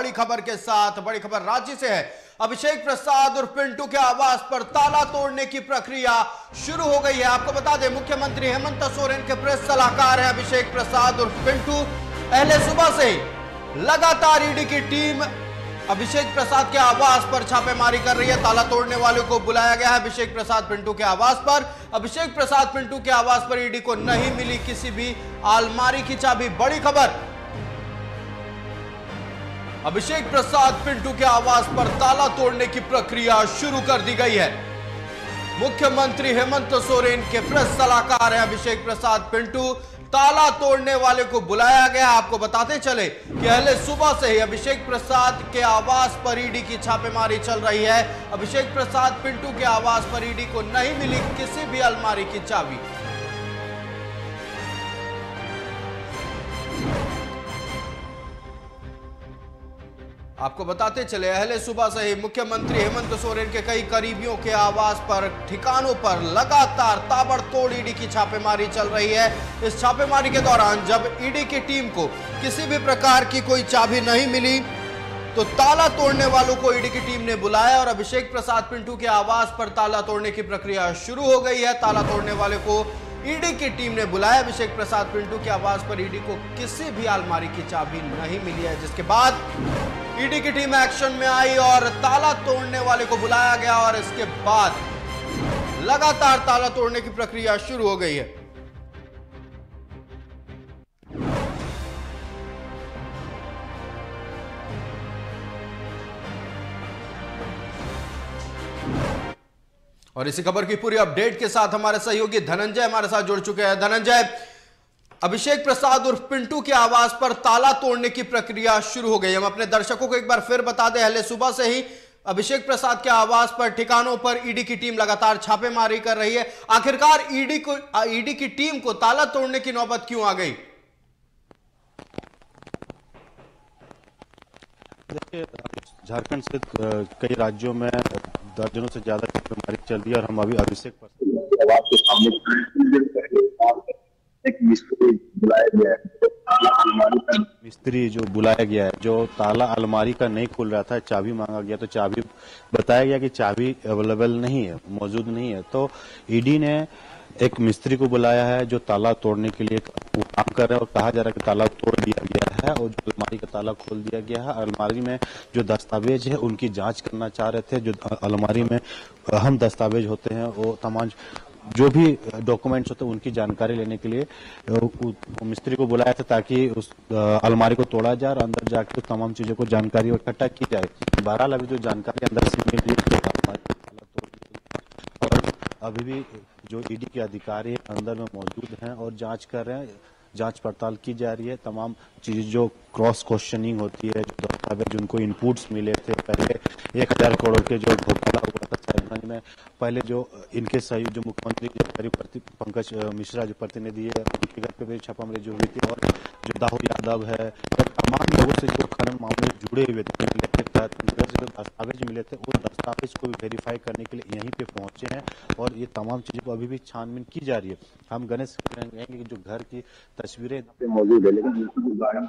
बड़ी खबर के साथ। बड़ी खबर रांची से है। अभिषेक प्रसाद और पिंटू के आवास पर ताला तोड़ने की प्रक्रिया शुरू हो गई है। आपको बता दें, मुख्यमंत्री हेमंत सोरेन के प्रेस सलाहकार हैं अभिषेक प्रसाद और पिंटू। पहले सुबह से लगातार ईडी की टीम अभिषेक प्रसाद के आवास पर छापेमारी कर रही है। ताला तोड़ने वालों को बुलाया गया है अभिषेक प्रसाद पिंटू के आवास पर। अभिषेक प्रसाद पिंटू के आवास पर ईडी को नहीं मिली किसी भी अलमारी की चाबी। बड़ी खबर, अभिषेक प्रसाद पिंटू के आवास पर ताला तोड़ने की प्रक्रिया शुरू कर दी गई है। मुख्यमंत्री हेमंत सोरेन के प्रेस सलाहकार हैं अभिषेक प्रसाद पिंटू। ताला तोड़ने वाले को बुलाया गया। आपको बताते चले कि पहले सुबह से ही अभिषेक प्रसाद के आवास पर ईडी की छापेमारी चल रही है। अभिषेक प्रसाद पिंटू के आवास पर ईडी को नहीं मिली किसी भी अलमारी की चाबी। आपको बताते चले, पहले सुबह से ही मुख्यमंत्री हेमंत सोरेन के कई करीबियों के आवास पर, ठिकानों पर लगातार ताबड़तोड़ ईडी की छापेमारी चल रही है। इस छापेमारी के दौरान जब ईडी की टीम को किसी भी प्रकार की कोई चाबी नहीं मिली तो ताला तोड़ने वालों को ईडी की टीम ने बुलाया और अभिषेक प्रसाद पिंटू के आवास पर ताला तोड़ने की प्रक्रिया शुरू हो गई है। ताला तोड़ने वाले को ईडी की टीम ने बुलाया। अभिषेक प्रसाद पिंटू के आवास पर ईडी को किसी भी अलमारी की चाबी नहीं मिली है, जिसके बाद ईडी की टीम एक्शन में आई और ताला तोड़ने वाले को बुलाया गया और इसके बाद लगातार ताला तोड़ने की प्रक्रिया शुरू हो गई है। और इसी खबर की पूरी अपडेट के साथ हमारे सहयोगी धनंजय हमारे साथ जुड़ चुके हैं। धनंजय, अभिषेक प्रसाद और पिंटू के आवास पर ताला तोड़ने की प्रक्रिया शुरू हो गई। हम अपने दर्शकों को एक बार फिर बता दें, पहले सुबह से ही अभिषेक प्रसाद के आवास पर, ठिकानों पर ईडी की टीम लगातार छापेमारी कर रही है। आखिरकार ईडी की टीम को ताला तोड़ने की नौबत क्यों आ गई? देखिए, झारखंड से कई राज्यों में दर्जनों से ज्यादा छापेमारी चल रही है और हम अभी अभिषेक के सामने एक मिस्त्री बुलाया गया है। मिस्त्री जो बुलाया गया है, जो ताला अलमारी का नहीं खुल रहा था, चाबी मांगा गया तो चाबी बताया गया कि चाबी अवेलेबल नहीं है, मौजूद नहीं है। तो ईडी ने एक मिस्त्री को बुलाया है जो ताला तोड़ने के लिए काम कर रहा है और कहा जा रहा है कि ताला तोड़ दिया गया है और जो अलमारी का ताला खोल दिया गया है। अलमारी में जो दस्तावेज है उनकी जांच करना चाह रहे थे। जो अलमारी में अहम दस्तावेज होते हैं, वो तमाम जो भी डॉक्यूमेंट्स होते हैं उनकी जानकारी लेने के लिए मिस्त्री को बुलाया था ताकि उस अलमारी को तोड़ा जाए और अंदर जाकर तमाम चीजों को जानकारी इकट्ठा की जाए। बहरहाल अभी जो जानकारी अंदर से मिल रही है और अभी भी जो ईडी के अधिकारी अंदर में मौजूद हैं और जांच कर रहे हैं, जांच पड़ताल की जा रही है। तमाम चीज जो क्रॉस क्वेश्चनिंग होती है, जो दस्तावेज जिनको इनपुट्स मिले थे, पहले 1000 करोड़ के जो घोटाला हुआ था साहिबगंज में, पहले जो इनके सही जो मुख्यमंत्री पंकज मिश्रा जो प्रतिनिधि है उनके घर पे भी छापामारी जो हुई थी और जो दाऊद यादव है, तमाम लोगों से जो खनन मामले जुड़े हुए थे जो दस्तावेज मिले थे, उस दस्तावेज को भी वेरीफाई करने के लिए यहीं पे पहुंचे हैं और ये तमाम चीजों को अभी भी छानबीन की जा रही है। हम गणेश कहेंगे कि जो घर की तस्वीरें मौजूद है, लेकिन गाड़ी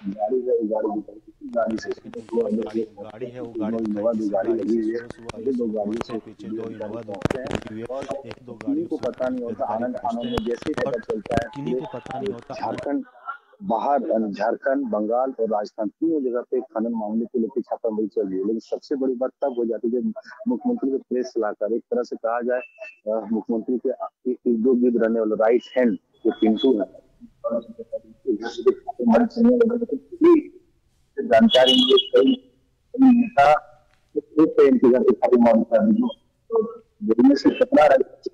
है, वो गाड़ी लगी है। दो गाड़ियों से पीछे दो इनोवा एक दो गाड़ी को पता नहीं होता आनंद में जैसे पता चलता है, किन्हीं को पता नहीं होता। झारखंड बाहर, झारखंड, बंगाल और राजस्थान तीनों जगह पे खनन मामले को लेकर छापामारी चल रही है। लेकिन सबसे बड़ी बात तब हो जाती है जब मुख्यमंत्री के प्रेस सलाहकार, एक तरह से कहा जाए मुख्यमंत्री के इर्द गिर्द रहने वाला राइट हैंड जो पिंटू है, जानकारी नेता इनके घर से खाली मांग से कितना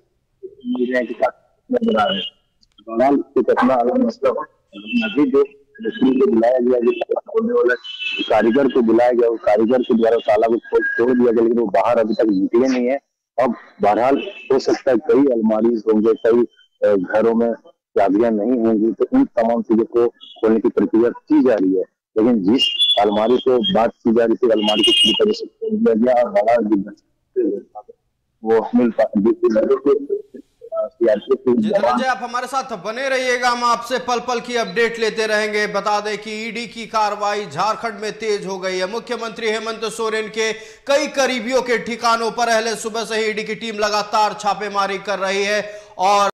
मतलब अभी जो बुलाया गया, जो कारीगर को बुलाया गया, उस कारीगर के द्वारा ताला को तोड़ दिया गया, लेकिन वो बाहर अभी तक निकले नहीं है। अब बहरहाल हो सकता है कई अलमारी होंगे, कई घरों में चाबियां नहीं होंगी, तो इन तमाम चीजों को खोलने की प्रक्रिया की जा रही है। लेकिन जिस अलमारी को बात की जा रही थी, अलमारी को पूरी तरह से खोल दिया गया और बड़ा वो मिल सीआरपीएफ जी धनंजय, आप हमारे साथ बने रहिएगा, हम आपसे पल पल की अपडेट लेते रहेंगे। बता दें कि ईडी की कार्रवाई झारखंड में तेज हो गई है। मुख्यमंत्री हेमंत सोरेन के कई करीबियों के ठिकानों पर अहले सुबह से ही ईडी की टीम लगातार छापेमारी कर रही है और